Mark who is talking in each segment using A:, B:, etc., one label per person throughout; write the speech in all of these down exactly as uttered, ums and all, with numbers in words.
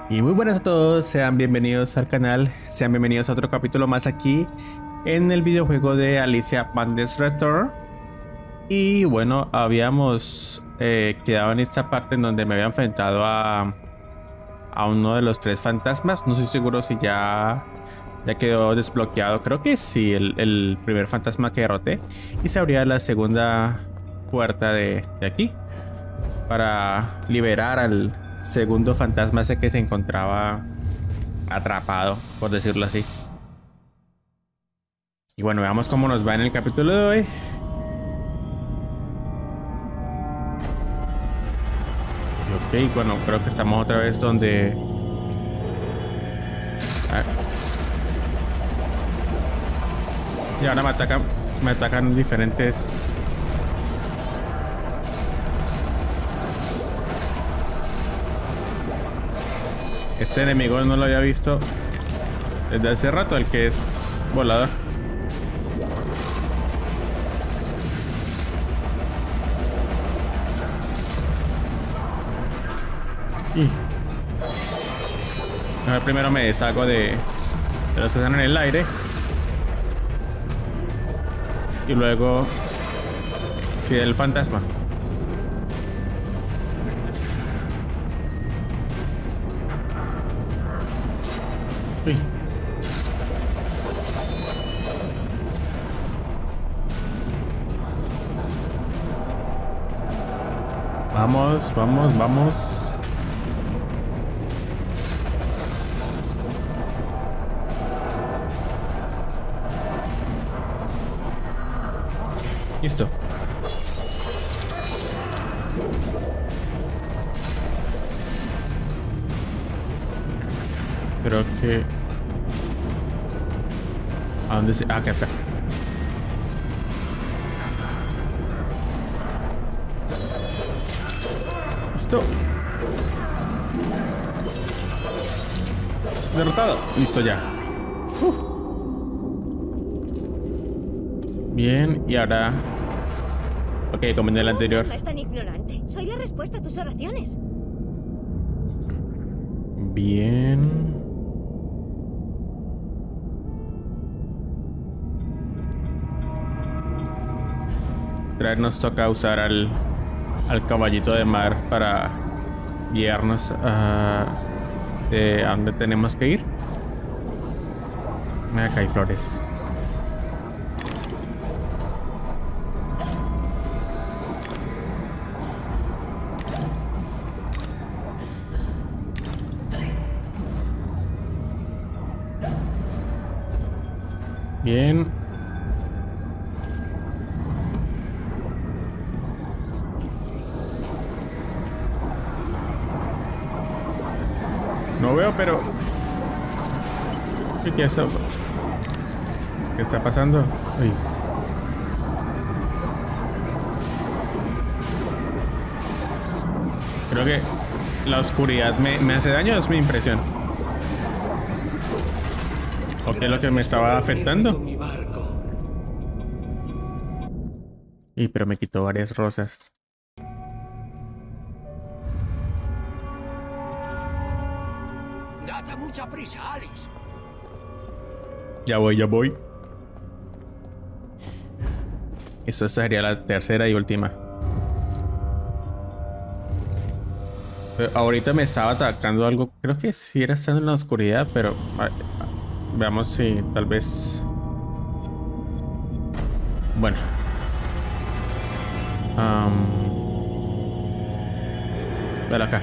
A: Y muy buenas a todos, sean bienvenidos al canal, sean bienvenidos a otro capítulo más aquí en el videojuego de Alicia Madness Return. Y bueno, habíamos eh, quedado en esta parte en donde me había enfrentado a, a uno de los tres fantasmas. No estoy seguro si ya, ya quedó desbloqueado, creo que sí, el, el primer fantasma que derroté. Y se abría la segunda puerta de, de aquí para liberar al segundo fantasma ese que se encontraba atrapado, por decirlo así. Y bueno, veamos cómo nos va en el capítulo de hoy. Y ok, bueno, creo que estamos otra vez donde... Ah. Y ahora me atacan, me atacan diferentes... Este enemigo no lo había visto desde hace rato, el que es volador. Y a ver, primero me deshago de, de los que están en el aire. Y luego sí, el fantasma. Uy. Vamos, vamos, vamos. Listo. Creo que... ¿A dónde se...? Ah, acá está. Listo. Derrotado. Listo ya. Uf. Bien, y ahora... Ok, como en el anterior.
B: No es tan ignorante. Soy la respuesta a tus oraciones.
A: Bien. Ahora nos toca usar al, al caballito de mar para guiarnos a, de a dónde tenemos que ir. Acá hay flores. Bien. No veo, pero... ¿Qué es eso? ¿Qué está pasando? Uy. Creo que la oscuridad me, me hace daño, es mi impresión. ¿O qué es lo que me estaba afectando? Y pero me quitó varias rosas.
C: Date mucha prisa, Alice.
A: Ya voy, ya voy. Eso sería la tercera y última. Pero ahorita me estaba atacando algo. Creo que sí era estando en la oscuridad, pero a, a, veamos si tal vez. Bueno. Um, Velo acá.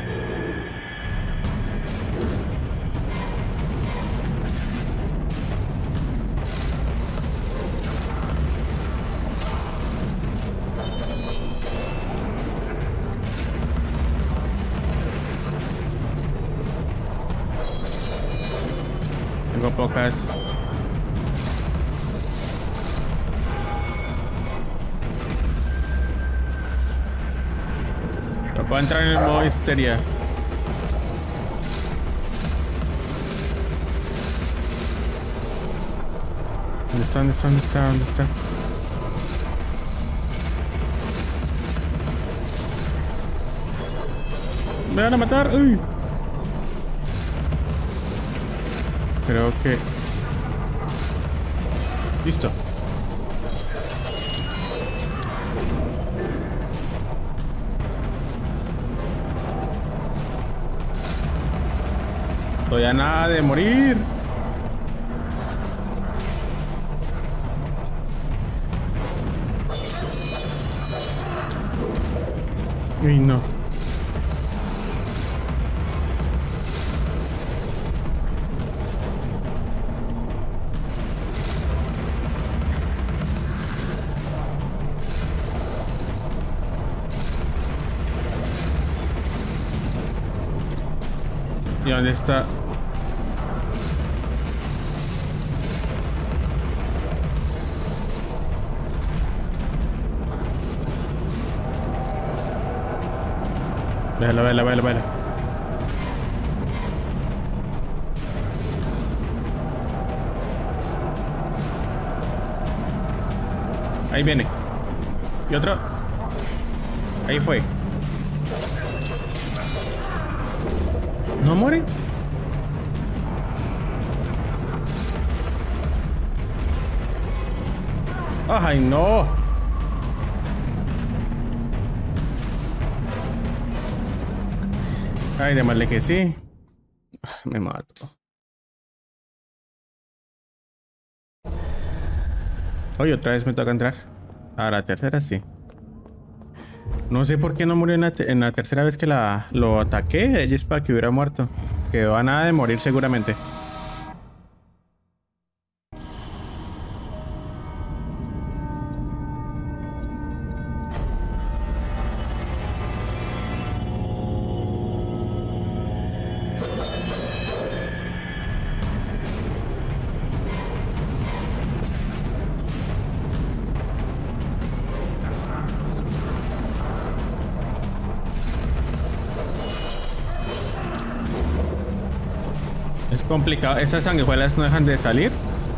A: Tengo pocas. Tocó entrar en el modo histeria. ¿Dónde está? ¿Dónde está? ¿Dónde está? ¿Dónde está? Me van a matar. Uy. creo que... Listo. Estoy a nada de morir. Uy, no. ¿Y dónde está? Vela, vela, vela, vela. Ahí viene. Y otro. Ahí fue. ¿No muere? ¡Ay, no! Ay, de mal que sí. Me mato. Oye, otra vez me toca entrar. A la tercera sí. No sé por qué no murió en la, en la tercera vez que la, lo ataqué. Ella es para que hubiera muerto. Quedó a nada de morir seguramente. Es complicado, esas sanguijuelas no dejan de salir.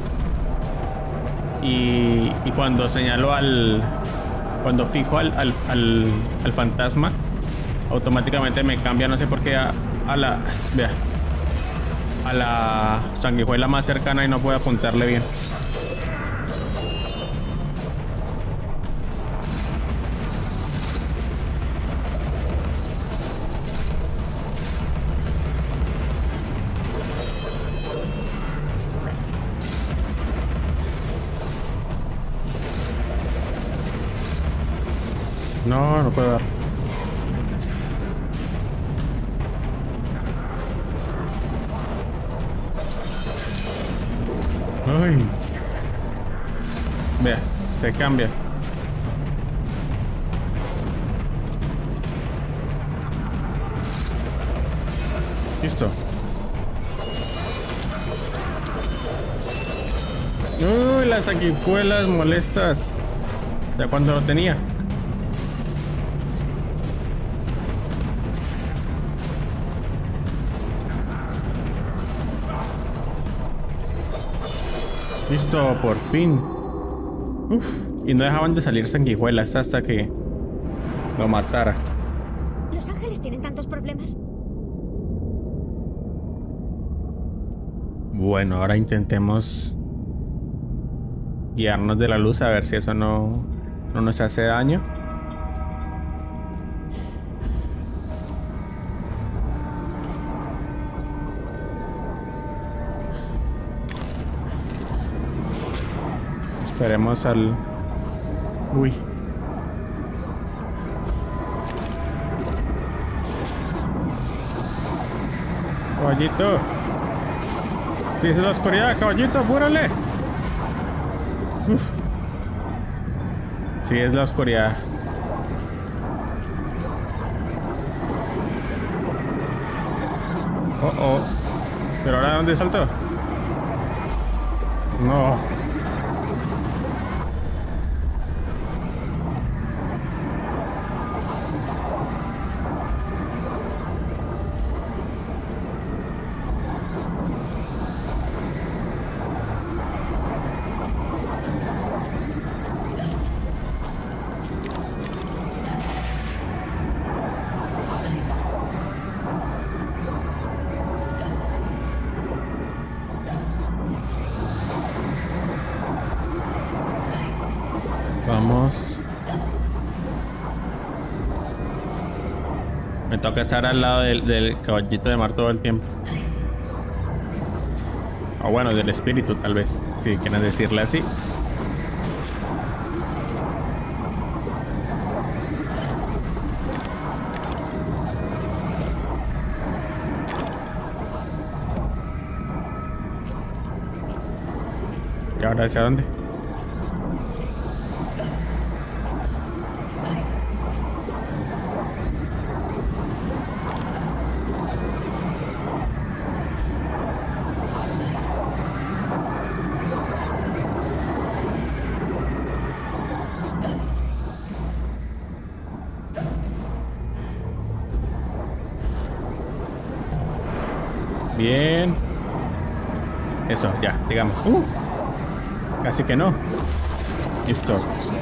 A: Y, y cuando señalo al... Cuando fijo al, al, al, al fantasma, automáticamente me cambia, no sé por qué, a, a la... Vea. A la sanguijuela más cercana y no puedo apuntarle bien. No, no puedo dar. Ay. Vea, se cambia. Listo. Uy, las sanguijuelas molestas. Ya cuando lo tenía. Listo, por fin. Uf, y no dejaban de salir sanguijuelas hasta que lo matara.
B: ¿Los ángeles tienen tantos problemas?
A: Bueno, ahora intentemos guiarnos de la luz a ver si eso no, no nos hace daño. Esperemos al... Uy. Caballito. Si es la oscuridad, caballito, apúrale. Uf. Si es la oscuridad. Oh, oh. ¿Pero ahora dónde saltó? No. Vamos. Me toca estar al lado del, del caballito de mar todo el tiempo. O bueno, del espíritu tal vez, si quieren decirle así. ¿Y ahora hacia dónde? Bien. Eso, ya, digamos. Uf. Casi que no. Listo.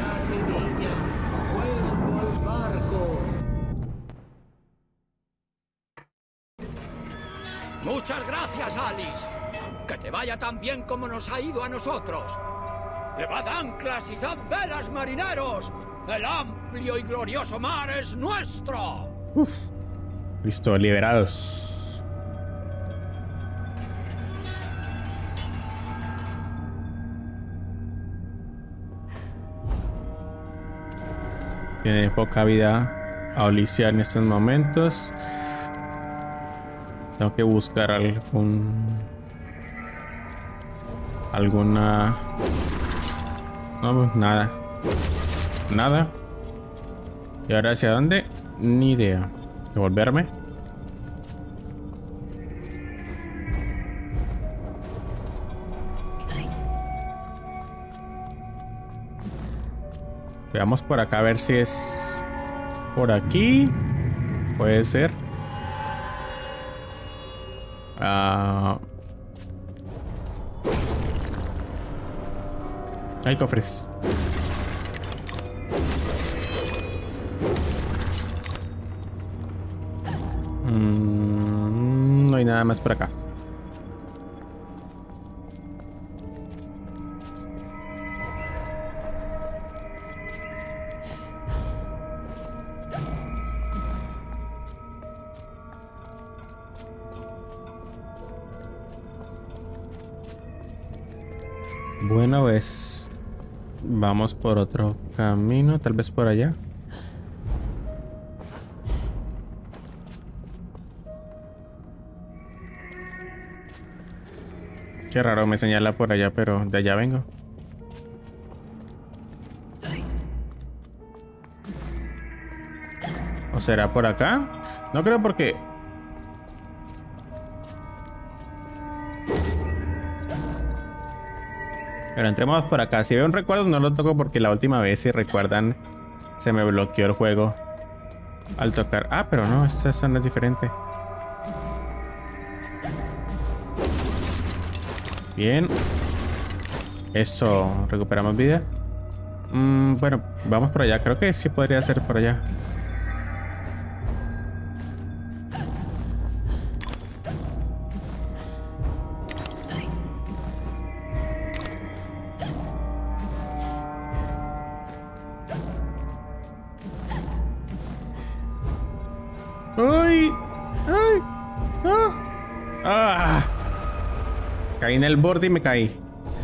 C: Muchas gracias, Alice. Que te vaya tan bien como nos ha ido a nosotros. Levad anclas y izad velas, marineros. El amplio y glorioso mar es nuestro.
A: Uf. Listo, liberados. Tiene poca vida Alicia en estos momentos. Tengo que buscar algún... Alguna... No, nada. Nada. ¿Y ahora hacia dónde? Ni idea. ¿Devolverme? Veamos por acá a ver si es por aquí. Puede ser. Ah. Hay cofres. Mm, no hay nada más por acá. Bueno, pues vamos por otro camino, tal vez por allá. Qué raro, me señala por allá, pero de allá vengo. ¿O será por acá? No creo porque... Pero entremos por acá. Si veo un recuerdo no lo toco porque la última vez, si recuerdan, se me bloqueó el juego al tocar. Ah, pero no, esta zona es diferente. Bien. Eso, recuperamos vida. Mm, bueno, vamos por allá. Creo que sí podría ser por allá. ¡Ay! ¡Ay! ¡Ah! ¡Ah! Caí en el borde y me caí.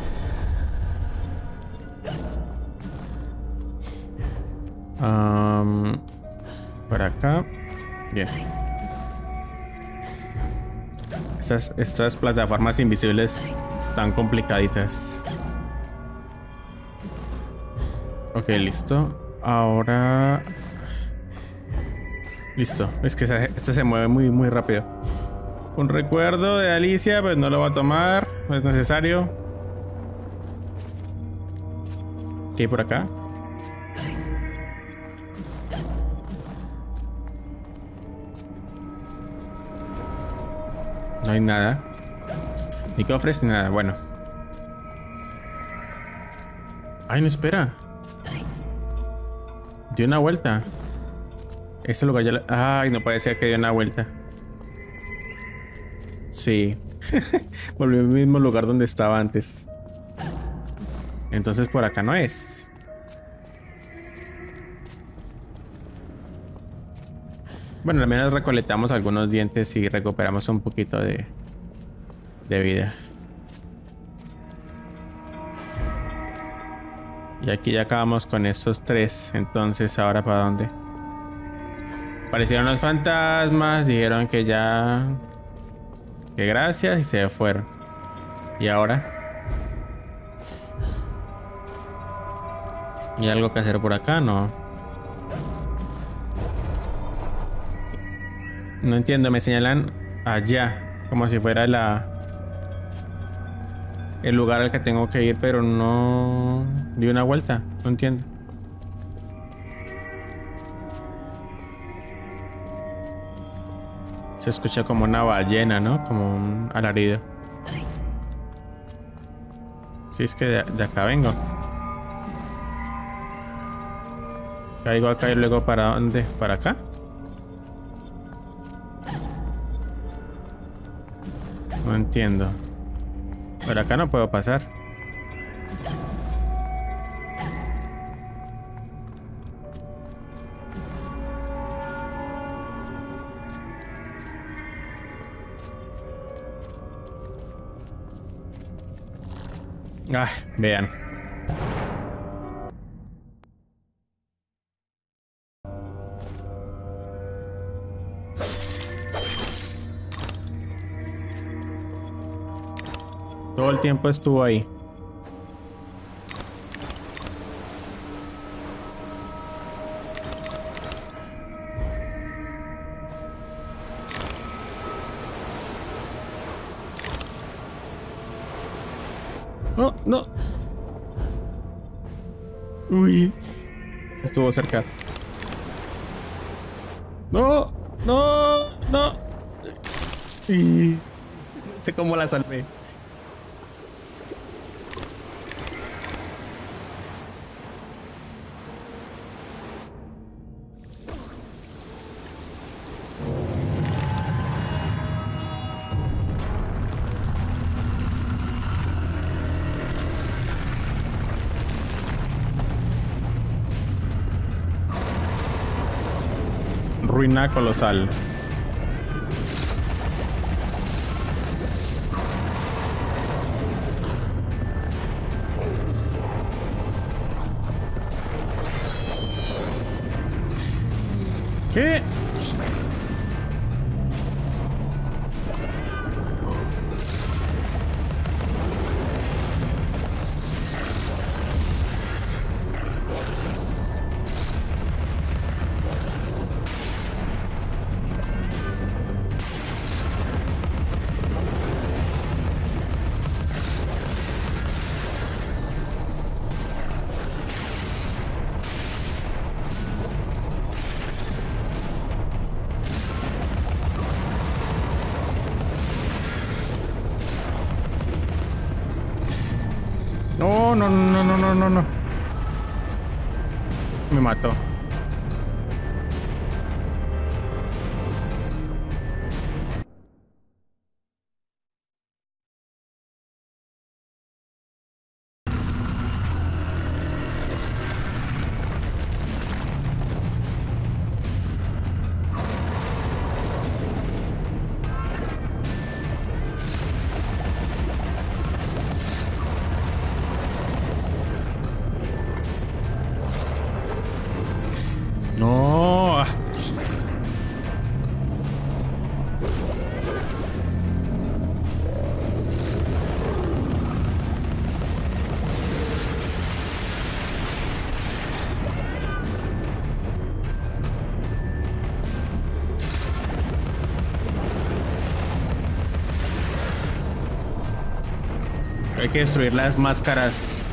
A: Um, por acá. Bien. Estas, estas plataformas invisibles están complicaditas. Ok, listo. Ahora... Listo. Es que este se mueve muy, muy rápido. Un recuerdo de Alicia, pues no lo va a tomar. No es necesario. ¿Qué hay por acá? No hay nada. Ni cofres ni nada. Bueno. Ay, no, espera. Dio una vuelta. Este lugar ya... Ay, no parecía que dio una vuelta. Sí. Volví al mismo lugar donde estaba antes. Entonces por acá no es. Bueno, al menos recolectamos algunos dientes y recuperamos un poquito de, de vida. Y aquí ya acabamos con estos tres. Entonces, ¿ahora para dónde? Aparecieron los fantasmas. Dijeron que ya... Que gracias y se fueron. ¿Y ahora? ¿Y algo que hacer por acá? No. No entiendo. Me señalan allá. Como si fuera la... el lugar al que tengo que ir, pero no... di una vuelta. No entiendo. Se escucha como una ballena, ¿no? Como un alarido. Sí, es que de, de acá vengo. Caigo acá y luego ¿para dónde? ¿Para acá? No entiendo. Por acá no puedo pasar. Ah, vean. Todo el tiempo estuvo ahí. No, no. Uy. Se estuvo cerca. No, no, no. Y... sé cómo la salvé. Ruina colosal. ¿Qué? No, no, no, no, no, no, no. Me mató. No. Hay que destruir las máscaras.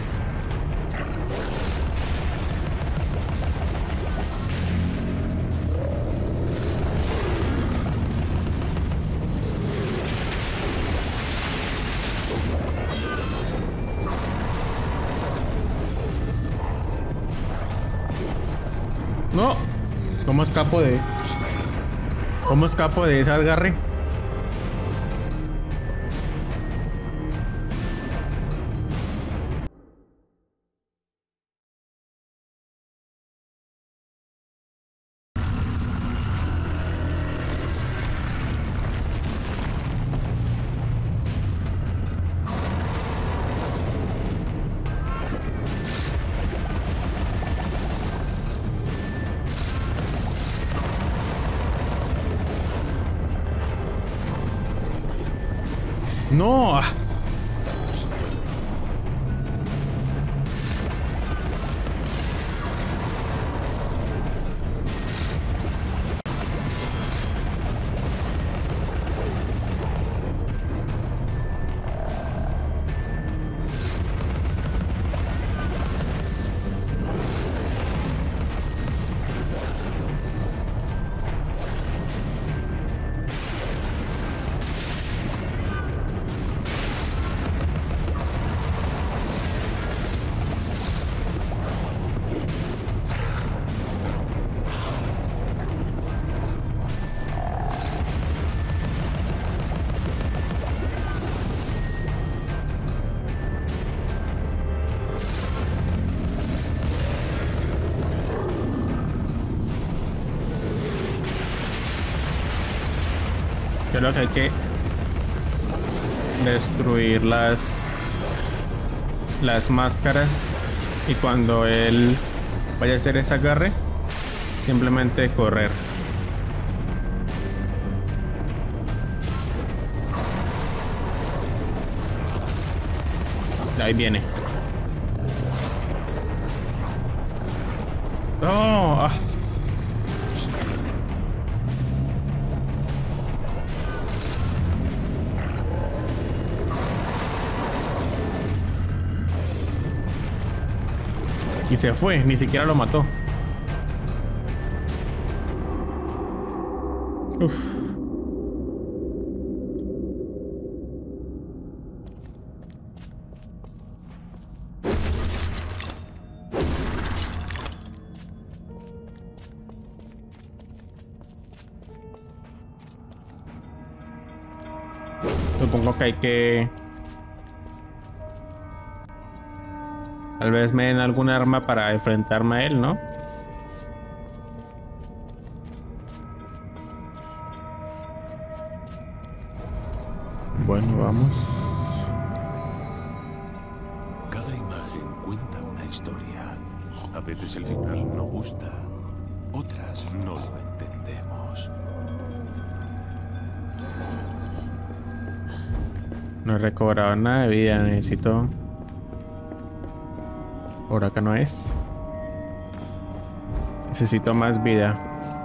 A: No. ¿Cómo escapo de...? ¿Cómo escapo de ese agarre? No. Creo que hay que destruir las las máscaras y cuando él vaya a hacer ese agarre, simplemente correr. Ahí viene. Oh, ah. Y se fue, ni siquiera lo mató. Uf. Supongo que hay que... Tal vez me den algún arma para enfrentarme a él, ¿no? Bueno, vamos.
D: Cada imagen cuenta una historia. A veces el final no gusta, otras no lo entendemos.
A: No he recobrado nada de vida, necesito... Por acá no es. Necesito más vida.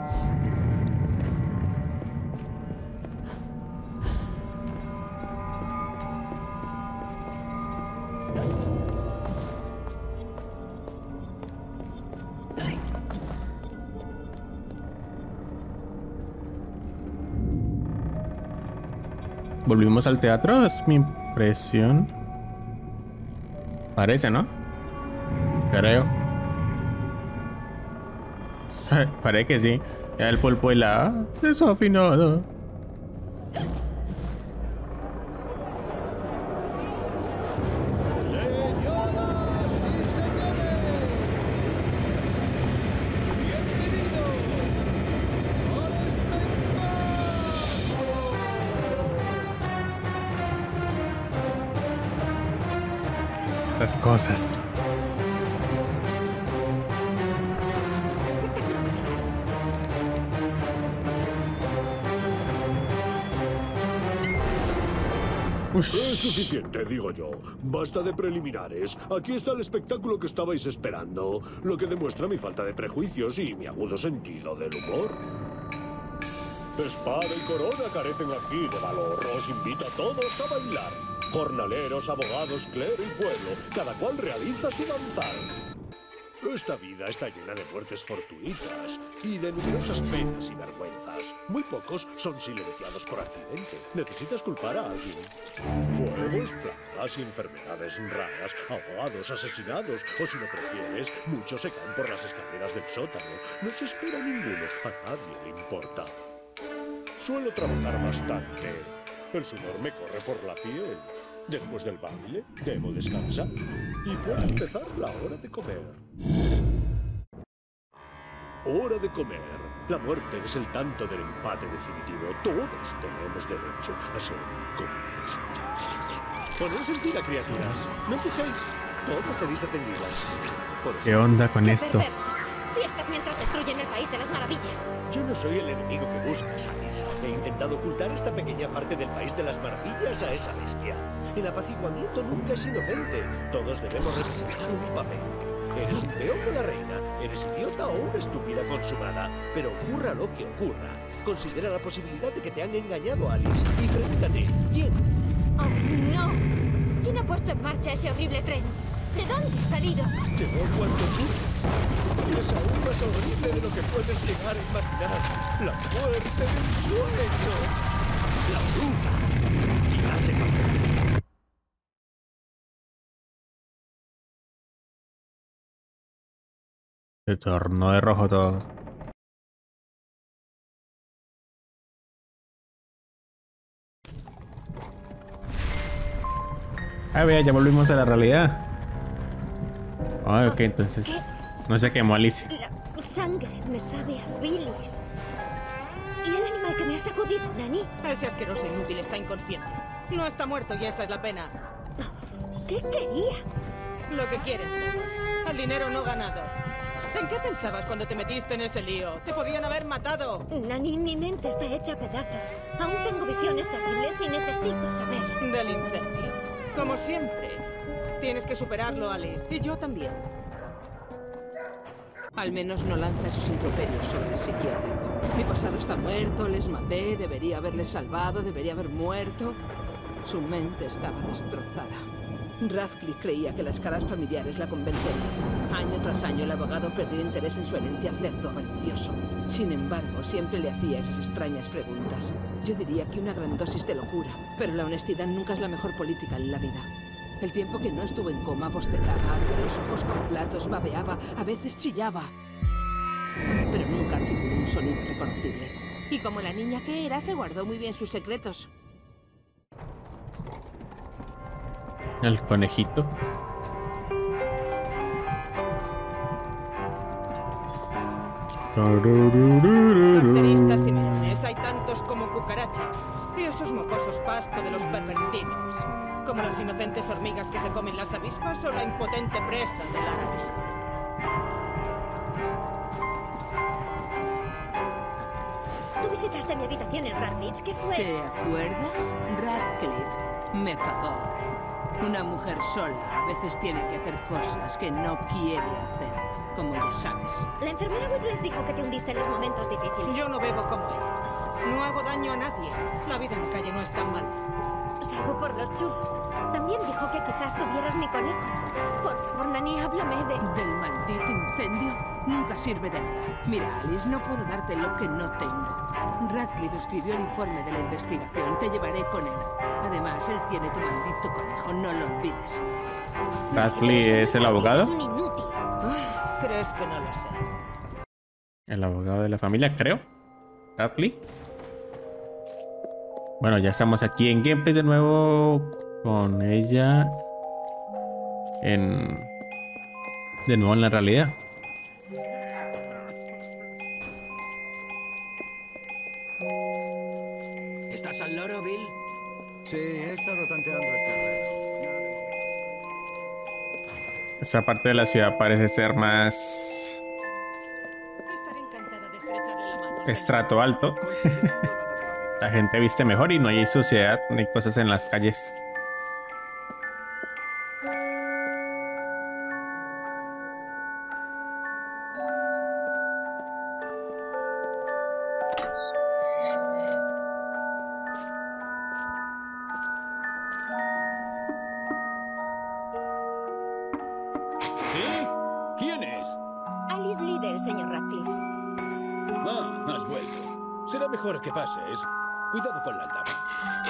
A: Volvimos al teatro, es mi impresión. Parece, ¿no? Creo. Parece que sí. Ya el pulpo y la desafinado. Las cosas.
E: Es suficiente, digo yo. Basta de preliminares. Aquí está el espectáculo que estabais esperando, lo que demuestra mi falta de prejuicios y mi agudo sentido del humor. Espada y corona carecen aquí de valor. Os invito a todos a bailar. Jornaleros, abogados, clero y pueblo, cada cual realiza su danzar. Esta vida está llena de muertes fortuitas y de numerosas penas y vergüenzas. Muy pocos son silenciados por accidente. Necesitas culpar a alguien. Fuegos, plagas, enfermedades raras, ahogados, asesinados, o si lo prefieres, muchos se caen por las escaleras del sótano. No se espera ninguno, a nadie le importa. Suelo trabajar bastante. El sudor me corre por la piel. Después del baile, debo descansar. Y puede empezar la hora de comer. Hora de comer. La muerte es el tanto del empate definitivo. Todos tenemos derecho a ser comidos. Poneos en fila, criaturas. No empujéis. Todas seréis atendidas.
A: ¿Qué onda con
B: ¡Qué
A: esto?
B: perverso! Fiestas mientras destruyen el país de las maravillas.
E: Yo no soy el enemigo que buscas, Alice. He intentado ocultar esta pequeña parte del país de las maravillas a esa bestia. El apaciguamiento nunca es inocente. Todos debemos representar un papel. Eres un peón de la reina, eres idiota o una estúpida consumada. Pero ocurra lo que ocurra, considera la posibilidad de que te han engañado, Alice. Y pregúntate, ¿quién?
B: ¡Oh, no! ¿Quién ha puesto en marcha ese horrible tren? ¿De dónde ha salido?
E: Llegó cuando tú. Y es aún más horrible de lo que puedes llegar a imaginar. La muerte del sueño. La bruja. Quizás se...
A: Se tornó de rojo todo. Ah, vea, ya volvimos a la realidad. Ah, ok, entonces
B: ¿Qué?
A: no se quemó Alicia.
B: La sangre me sabe a bilis. ¿Y el animal que me ha sacudido, Nani?
F: Ese asqueroso inútil está inconsciente. No está muerto y esa es la pena.
B: ¿Qué quería?
F: Lo que quieren todos. El dinero no ganado. ¿En qué pensabas cuando te metiste en ese lío? ¡Te podían haber matado!
B: Nani, mi mente está hecha a pedazos. Aún tengo visiones terribles y necesito saber.
F: Del incendio. Como siempre. Tienes que superarlo, Alice. Y yo también.
G: Al menos no lanza esos improperios sobre el psiquiátrico. Mi pasado está muerto, les maté, debería haberles salvado, debería haber muerto. Su mente estaba destrozada. Radcliffe creía que las caras familiares la convencerían. Año tras año el abogado perdió interés en su herencia, cerdo avaricioso. Sin embargo, siempre le hacía esas extrañas preguntas. Yo diría que una gran dosis de locura, pero la honestidad nunca es la mejor política en la vida. El tiempo que no estuvo en coma, bostezaba, abría los ojos con platos, babeaba, a veces chillaba. Pero nunca articuló un sonido reconocible. Y como la niña que era, se guardó muy bien sus secretos.
A: El conejito.
F: Carteristas y melones, hay tantos como cucarachas. Y esos mocosos pasto de los pervertidos. Como las inocentes hormigas que se comen las avispas o la impotente presa de la araña.
B: Tú visitaste mi habitación en Radcliffe. ¿Qué fue?
G: ¿Te acuerdas? Radcliffe me pagó. Una mujer sola a veces tiene que hacer cosas que no quiere hacer, como ya sabes.
B: La enfermera Wood les dijo que te hundiste en los momentos difíciles.
F: Yo no bebo como ella. No hago daño a nadie. La vida en la calle no es tan mala.
B: Salvo por los chulos. También dijo que quizás tuvieras mi conejo. Por favor, Nani, háblame de...
G: ¿Del maldito incendio? Nunca sirve de nada. Mira, Alice, no puedo darte lo que no tengo. Radcliffe escribió el informe de la investigación. Te llevaré con él. Además, él tiene tu maldito conejo. No lo olvides.
A: ¿Radcliffe es el abogado?
B: Es un inútil.
F: ¿Crees que no lo sé?
A: El abogado de la familia, creo. Radcliffe. Bueno, ya estamos aquí en gameplay de nuevo con ella en de nuevo en la realidad.
C: ¿Estás al loro, Bill?
H: Sí, he estado tanteando el terreno.
A: Esa parte de la ciudad parece ser más
F: Estaré encantada de estrecharle la mano.
A: estrato alto. La gente viste mejor y no hay suciedad ni cosas en las calles.
C: ¿Sí? ¿Quién es?
B: Alice Liddell, señor Radcliffe.
E: Ah, has vuelto. Será mejor que pases. Cuidado con la aldaba.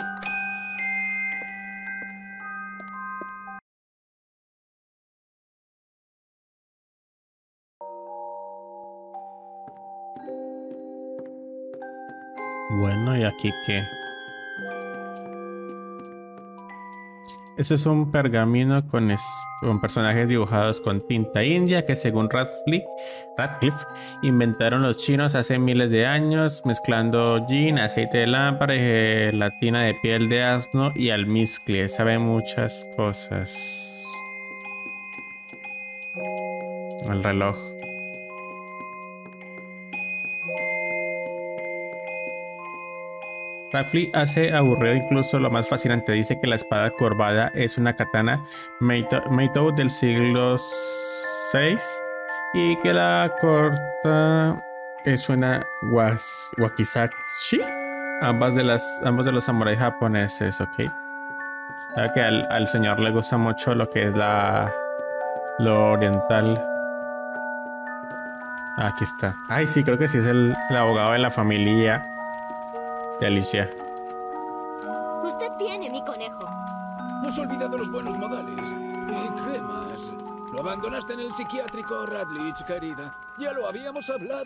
A: Bueno, y aquí qué. Eso es un pergamino con, es, con personajes dibujados con tinta india que según Radcliffe, Radcliffe inventaron los chinos hace miles de años mezclando gin, aceite de lámpara, y gelatina de piel de asno y almizcle. Sabe muchas cosas. El reloj. Radcliffe hace aburrido incluso lo más fascinante. Dice que la espada curvada es una katana Meito del siglo seis y que la corta es una was, wakizashi. Ambas de las ambos de los samuráis japoneses, ok. Que al, al señor le gusta mucho lo que es la lo oriental. Aquí está. Ay, sí, creo que sí es el, el abogado de la familia de Alicia.
B: Usted tiene mi conejo.
C: No has olvidado los buenos modales. ¿Y qué más? Lo abandonaste en el psiquiátrico, Radlich, querida. Ya lo habíamos hablado.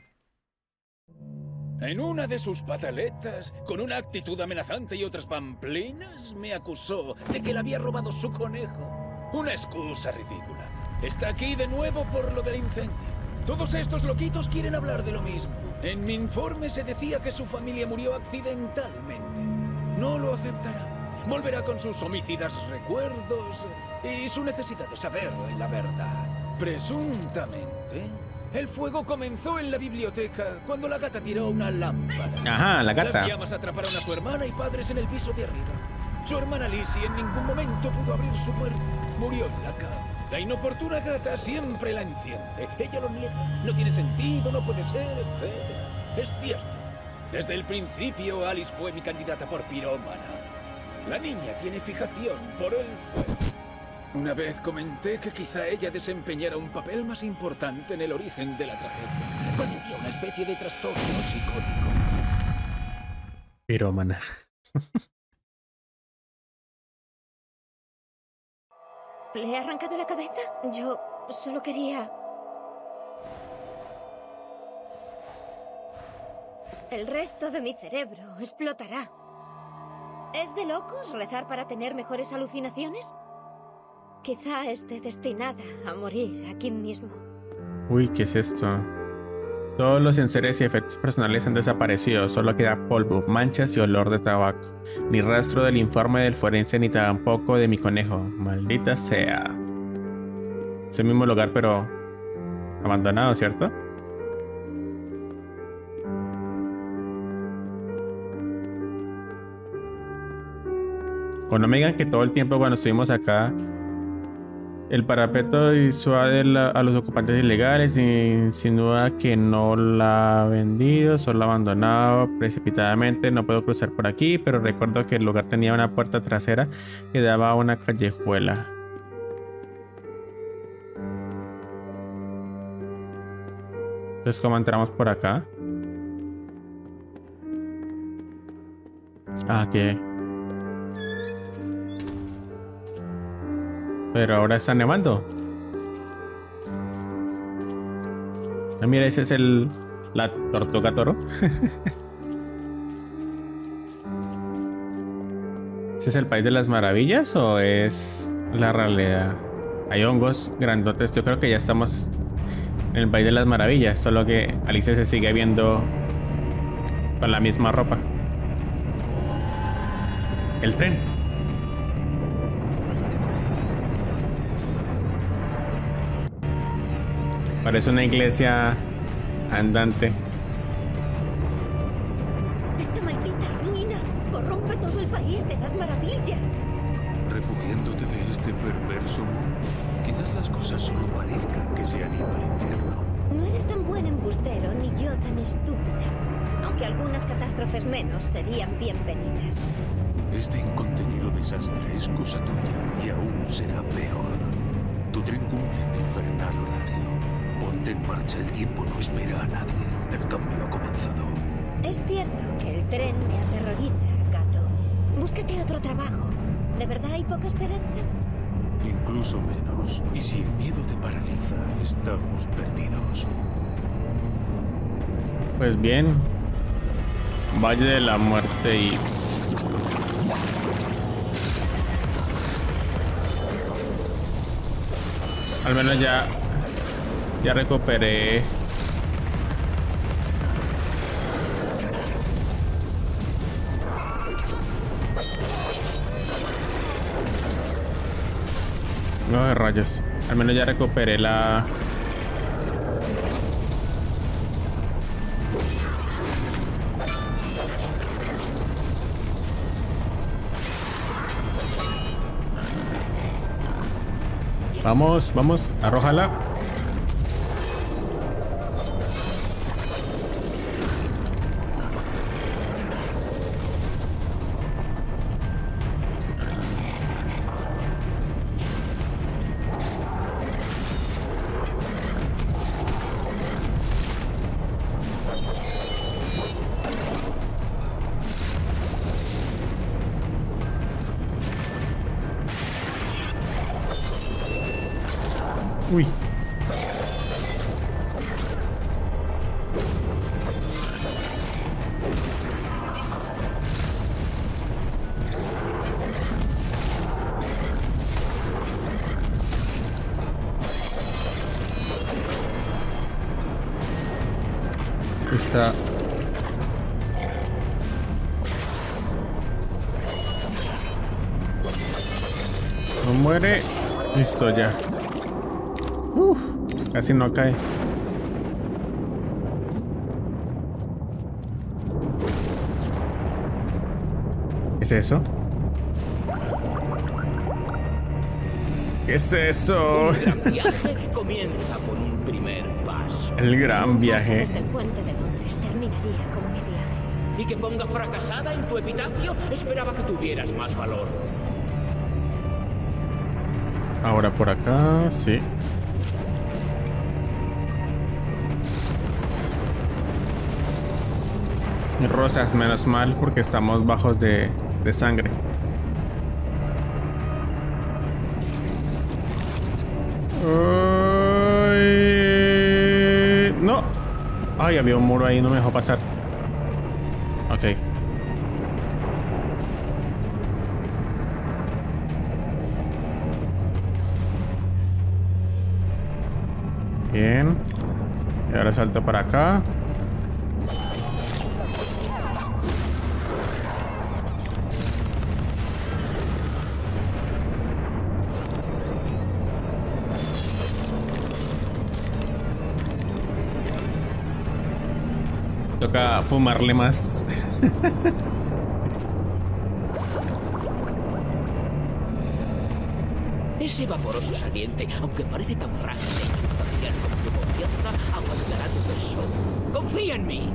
C: En una de sus pataletas, con una actitud amenazante y otras pamplinas, me acusó de que le había robado su conejo. Una excusa ridícula. Está aquí de nuevo por lo del incendio. Todos estos loquitos quieren hablar de lo mismo. En mi informe se decía que su familia murió accidentalmente. No lo aceptará. Volverá con sus homicidas recuerdos y su necesidad de saber la verdad. Presuntamente, el fuego comenzó en la biblioteca cuando la gata tiró una lámpara.
A: Ajá, la gata.
C: Las llamas atraparon a su hermana y padres en el piso de arriba. Su hermana Lizzie en ningún momento pudo abrir su puerta. Murió en la cama. La inoportuna gata siempre la enciende. Ella lo niega. No tiene sentido, no puede ser, etcétera. Es cierto. Desde el principio Alice fue mi candidata por pirómana. La niña tiene fijación por el fuego. Una vez comenté que quizá ella desempeñara un papel más importante en el origen de la tragedia. Padecía una especie de trastorno psicótico.
A: Pirómana.
B: ¿Le he arrancado la cabeza? Yo solo quería... El resto de mi cerebro explotará. ¿Es de locos rezar para tener mejores alucinaciones? Quizá esté destinada a morir aquí mismo.
A: Uy, ¿qué es esto? Todos los enseres y efectos personales han desaparecido. Solo queda polvo, manchas y olor de tabaco. Ni rastro del informe del forense ni tampoco de mi conejo. Maldita sea. Es el mismo lugar, pero abandonado, ¿cierto? O no me digan que todo el tiempo cuando estuvimos acá el parapeto disuade a los ocupantes ilegales y insinúa que no la ha vendido, solo ha abandonado precipitadamente. No puedo cruzar por aquí, pero recuerdo que el lugar tenía una puerta trasera que daba a una callejuela. Entonces, ¿cómo entramos por acá? Ah, ¿qué? Pero ahora está nevando. Ah, mira, ese es el... La tortuga toro. ¿Ese es el país de las maravillas o es la realidad? Hay hongos grandotes. Yo creo que ya estamos en el país de las maravillas. Solo que Alicia se sigue viendo con la misma ropa. El tren. Parece una iglesia andante.
B: Esta maldita ruina corrompe todo el país de las maravillas.
D: Refugiándote de este perverso mundo, quizás las cosas solo parezcan que se han ido al infierno.
B: No eres tan buen embustero ni yo tan estúpida. Aunque algunas catástrofes menos serían bienvenidas.
D: Este incontenido desastre es cosa tuya y aún será peor. Tu tren cumple un infernal horario. Ponte en marcha, el tiempo no espera a nadie. El cambio ha comenzado.
B: Es cierto que el tren me aterroriza, gato. Búscate otro trabajo. ¿De verdad hay poca esperanza?
D: Incluso menos. Y si el miedo te paraliza, estamos perdidos.
A: Pues bien. Valle de la Muerte y... Al menos ya... Ya recuperé... No, rayos. Al menos ya recuperé la... Vamos, vamos, arrójala. Uy. Está. No muere. Listo ya. Uf, casi no cae. ¿Qué es eso? ¿Qué es eso?
I: Un gran viaje comienza con un primer paso.
A: El gran viaje.
B: Desde el puente de Londres terminaría con mi viaje.
I: Y que ponga fracasada en tu epitafio, esperaba que tuvieras más valor.
A: Ahora por acá, sí. Rosas, menos mal porque estamos bajos de, de sangre. Ay, no. Ay, había un muro ahí, no me dejó pasar. Ok. Bien. Y ahora salto para acá. Toca fumarle más.
I: Ese vaporoso saliente, aunque parece tan frágil e insustancial como tu confianza, aguantará tu peso. ¡Confía en mí!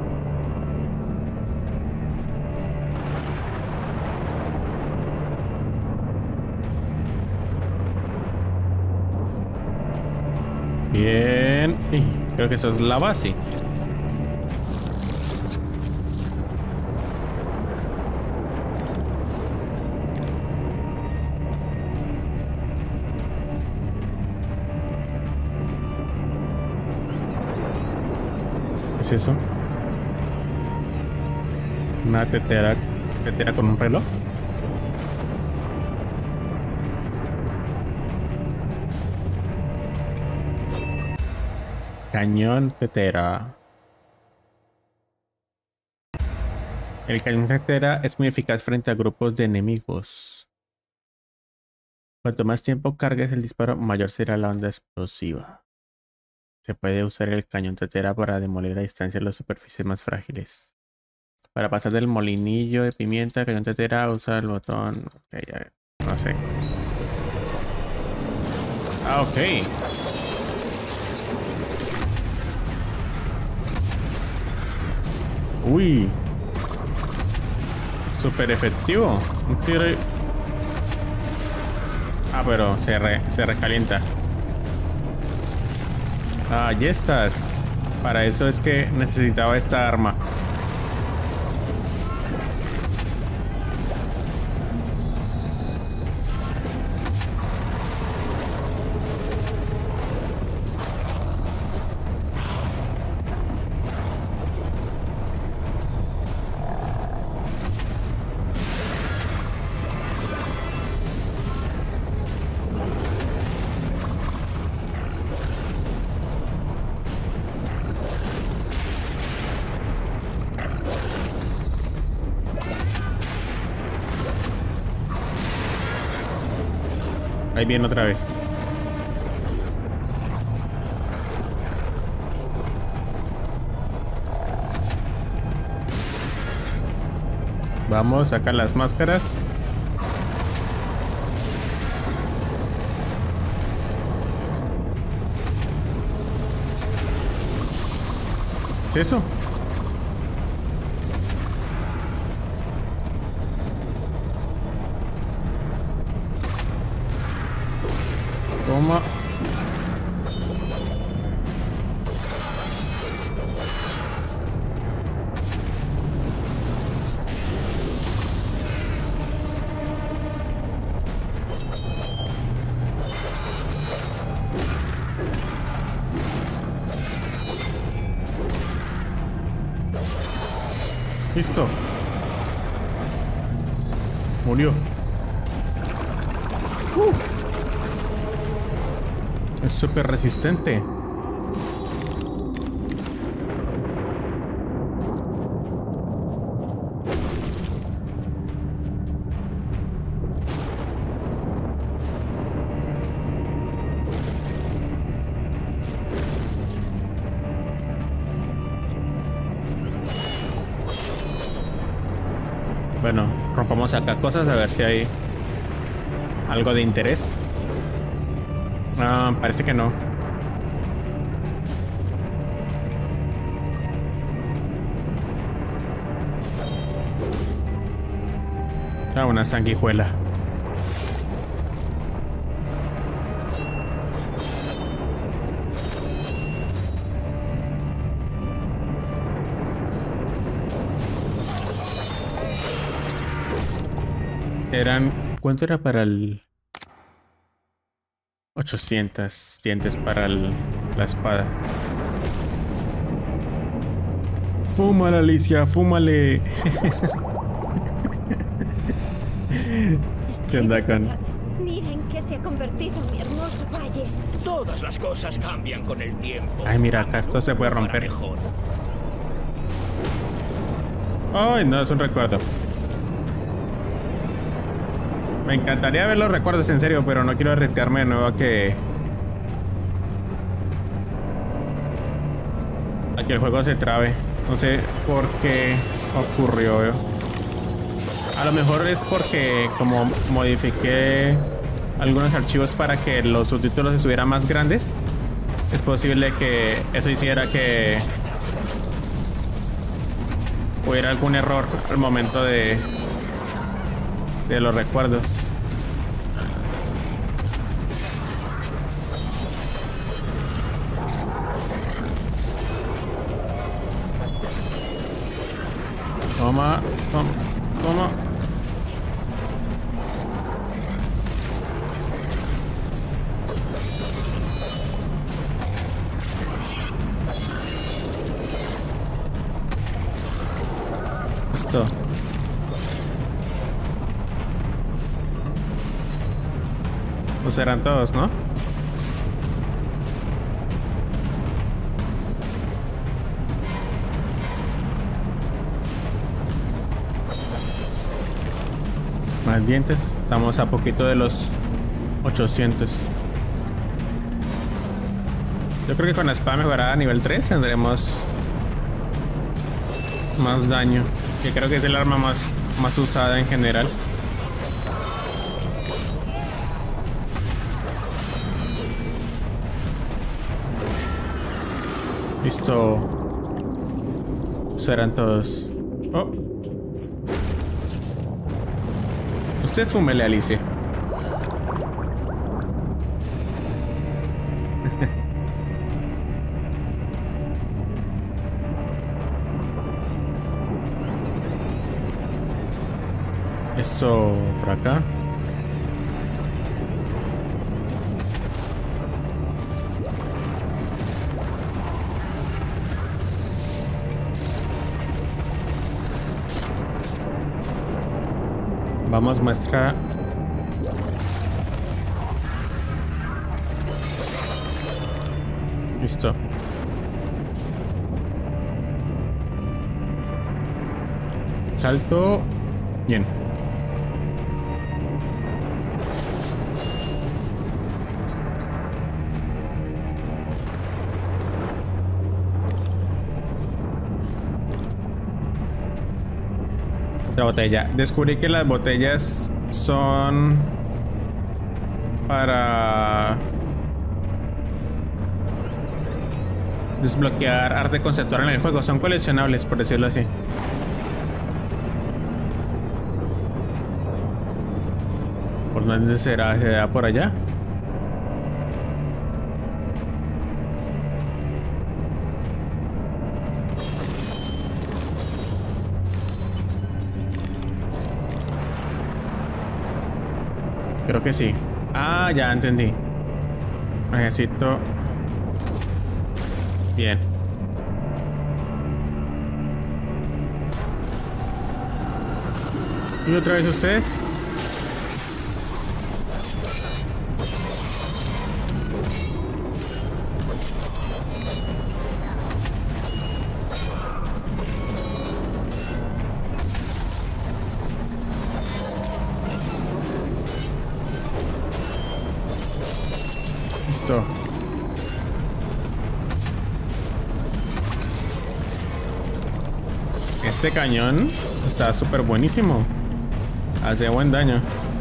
A: Bien. Creo que eso es la base. ¿Qué es eso? Una tetera, tetera con un reloj. Cañón tetera. El cañón tetera es muy eficaz frente a grupos de enemigos. Cuanto más tiempo cargues el disparo, mayor será la onda explosiva. Se puede usar el cañón tetera para demoler a distancia las superficies más frágiles. Para pasar del molinillo de pimienta al cañón tetera, usa el botón... Okay, ya, no sé. Ah, ok. Uy. Súper efectivo. Un tiro y... Ah, pero se, re, se recalienta. Ah, ya estás. Para eso es que necesitaba esta arma. Ahí viene otra vez. Vamos a sacar las máscaras. es eso? Toma. Listo. Murió. Uf. Es súper resistente. Bueno, rompamos acá cosas a ver si hay algo de interés. Ah, parece que no. Ah, una sanguijuela. Eran... ¿Cuánto era para el...? ochocientos dientes para el, la espada. Fúmale, Alicia, fúmale. ¿Qué onda con...?
B: Miren que se ha convertido en mi hermoso valle.
I: Todas las cosas cambian con el tiempo.
A: Ay, mira, acá esto se puede romper. Ay, no, es un recuerdo. Me encantaría ver los recuerdos en serio, pero no quiero arriesgarme de nuevo a que... a que el juego se trabe. No sé por qué ocurrió. A lo mejor es porque como modifiqué algunos archivos para que los subtítulos estuvieran más grandes. Es posible que eso hiciera que hubiera algún error al momento de... de los recuerdos. Toma, toma, toma. Esto. Pues eran todos, ¿no? Más dientes. Estamos a poquito de los ochocientos. Yo creo que con la espada mejorada a nivel tres tendremos más daño. Que creo que es el arma más, más usada en general. Listo. Serán todos. Oh. Usted fúmele, Alicia. Eso por acá. Vamos, muestra. Listo. Salto. Bien. Otra botella. Descubrí que las botellas son para desbloquear arte conceptual en el juego. Son coleccionables, por decirlo así. ¿Por dónde será? ¿Será por allá? Creo que sí. Ah, ya entendí. Necesito... Bien. ¿Y otra vez ustedes? Listo. Este cañón está súper buenísimo. Hace buen daño.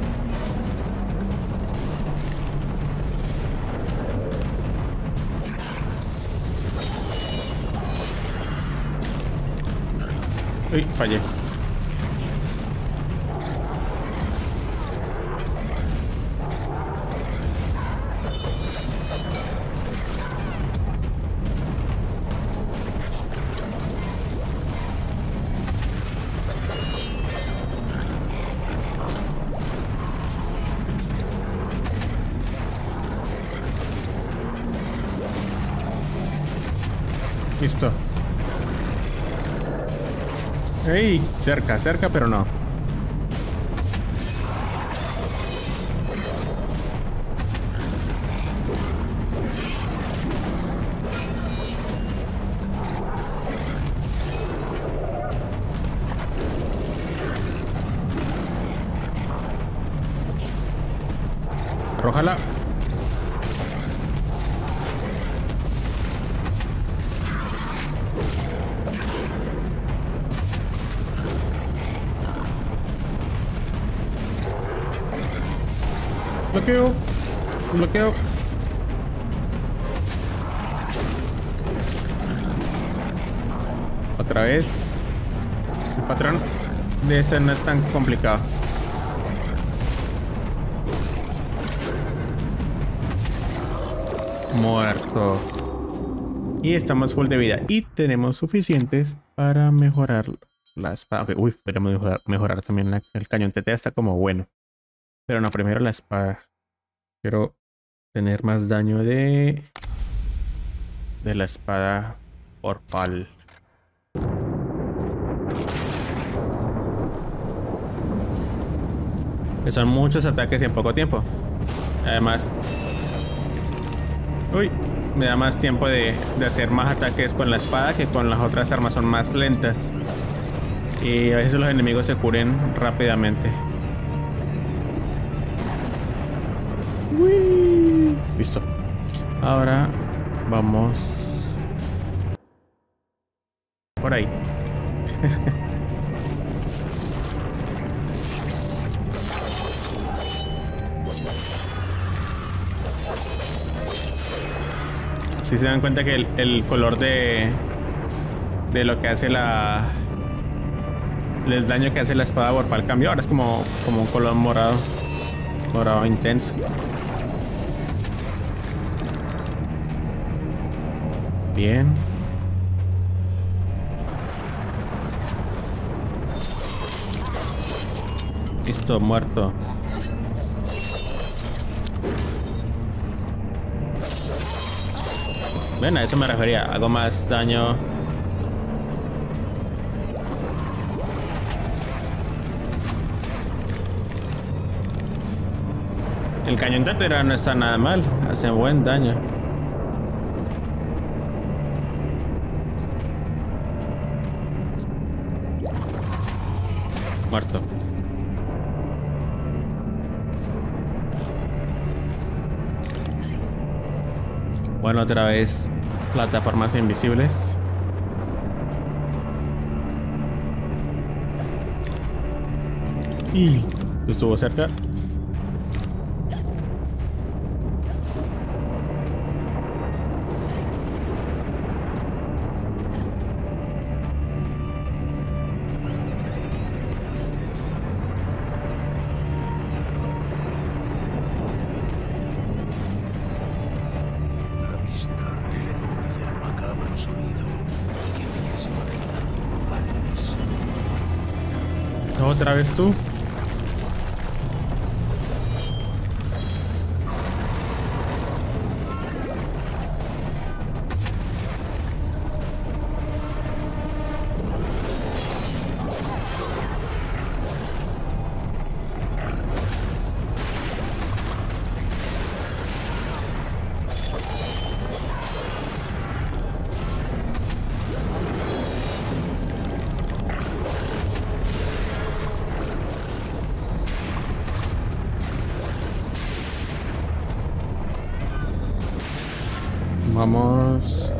A: Uy, fallé. Listo. ¡Ey! Cerca, cerca, pero no. Arrójala. Bloqueo, bloqueo. Otra vez. El patrón de ese no es tan complicado. Muerto. Y estamos full de vida. Y tenemos suficientes para mejorar la espada. Okay, uy, podemos mejorar, mejorar también la, el cañón T T. Está como bueno. Pero no, primero la espada. Quiero tener más daño de... De la espada por pal. Que son muchos ataques en poco tiempo. Además... Uy, me da más tiempo de, de hacer más ataques con la espada que con las otras armas. Son más lentas. Y a veces los enemigos se curen rápidamente. Uy. Listo. Ahora vamos por ahí. Si se dan cuenta que el, el color de de lo que hace la el daño que hace la espada vorpal cambió. Ahora es como, como un color morado. Morado intenso. Bien. Listo, muerto. Bueno, a eso me refería. Hago más daño. El cañón tatera no está nada mal. Hace buen daño. Muerto. Bueno, otra vez plataformas invisibles. Y estuvo cerca. ¿Otra vez tú? Vamos.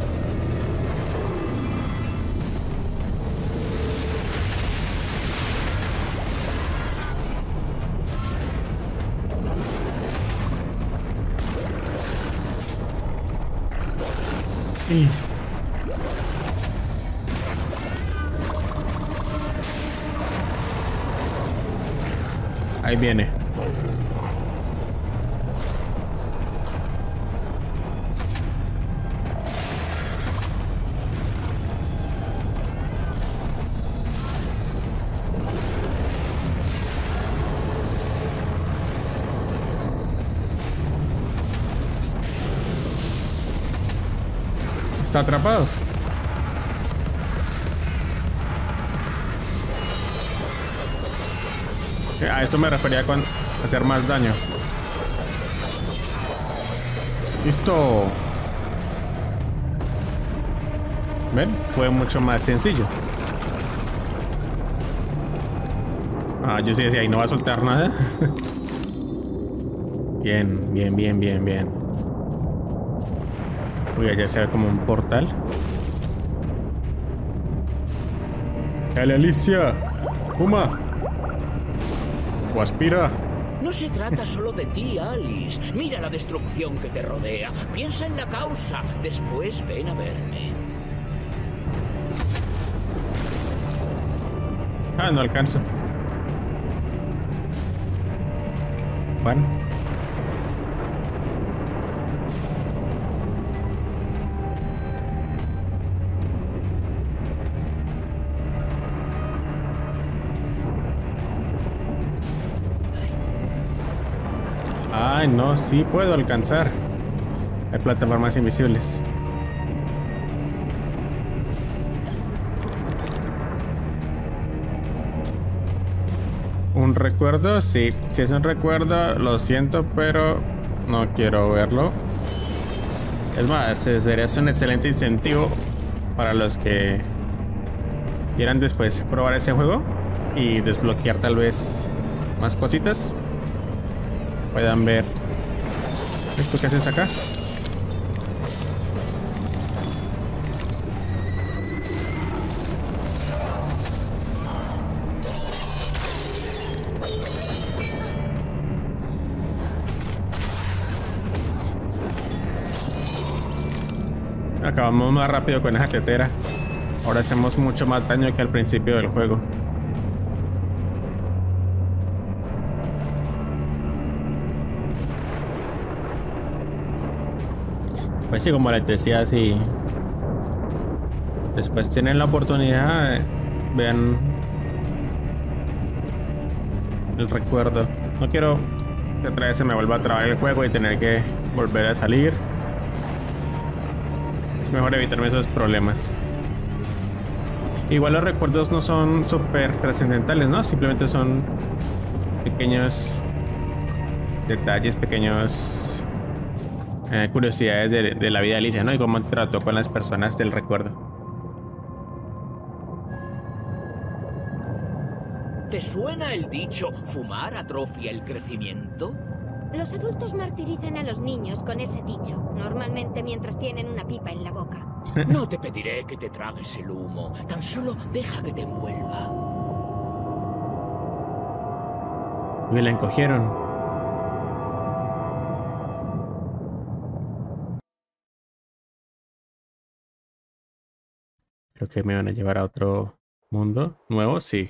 A: Y... ahí viene. Está atrapado. A esto me refería con hacer más daño. Listo. ¿Ven? Fue mucho más sencillo. Ah, yo sí decía, ahí no va a soltar nada. Bien, bien, bien, bien, bien. Uy, allá se ve como un portal. Dale, Alicia. Puma. O aspira.
I: No se trata solo de ti, Alice. Mira la destrucción que te rodea. Piensa en la causa. Después ven a verme.
A: Ah, no alcanzo. Bueno. Ay, no, sí puedo alcanzar. Hay plataformas invisibles. ¿Un recuerdo? Sí, si es un recuerdo, lo siento, pero no quiero verlo. Es más, sería un excelente incentivo para los que quieran después probar ese juego y desbloquear tal vez más cositas. Puedan ver. ¿Esto qué haces acá? Acabamos más rápido con esa tetera. Ahora hacemos mucho más daño que al principio del juego. Pues sí, como les decía, si después tienen la oportunidad, vean el recuerdo. No quiero que otra vez se me vuelva a trabar el juego y tener que volver a salir. Es mejor evitarme esos problemas. Igual los recuerdos no son súper trascendentales, ¿no? Simplemente son pequeños detalles, pequeños... Eh, curiosidades de, de la vida de Alicia, ¿no? Y cómo trató con las personas del recuerdo.
I: ¿Te suena el dicho fumar atrofia el crecimiento?
B: Los adultos martirizan a los niños con ese dicho, normalmente mientras tienen una pipa en la boca.
I: No te pediré que te tragues el humo, tan solo deja que te envuelva.
A: Me la encogieron. Creo que me van a llevar a otro mundo nuevo, sí.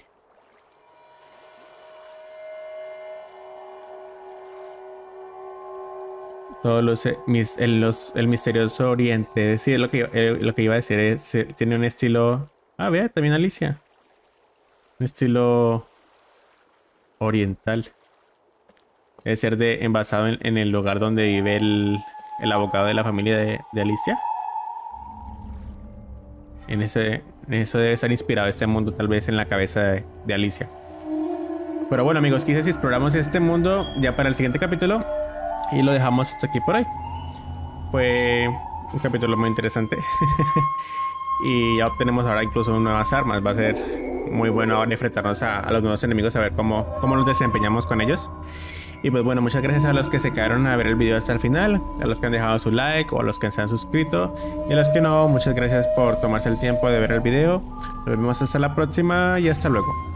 A: Todos los, mis, el, los el misterioso Oriente, sí, lo que, eh, lo que iba a decir es, tiene un estilo... Ah, vea, también Alicia. Un estilo oriental. Debe ser de, envasado en, en el lugar donde vive el, el abogado de la familia de, de Alicia. En, ese, en eso debe estar inspirado este mundo, tal vez en la cabeza de, de Alicia. Pero bueno, amigos, quizás si exploramos este mundo ya para el siguiente capítulo. Y lo dejamos hasta aquí por hoy. Fue un capítulo muy interesante. Y ya obtenemos ahora incluso nuevas armas. Va a ser muy bueno ahora enfrentarnos a, a los nuevos enemigos, a ver cómo, cómo nos desempeñamos con ellos. Y pues bueno, muchas gracias a los que se quedaron a ver el video hasta el final, a los que han dejado su like o a los que se han suscrito, y a los que no, muchas gracias por tomarse el tiempo de ver el video. Nos vemos hasta la próxima y hasta luego.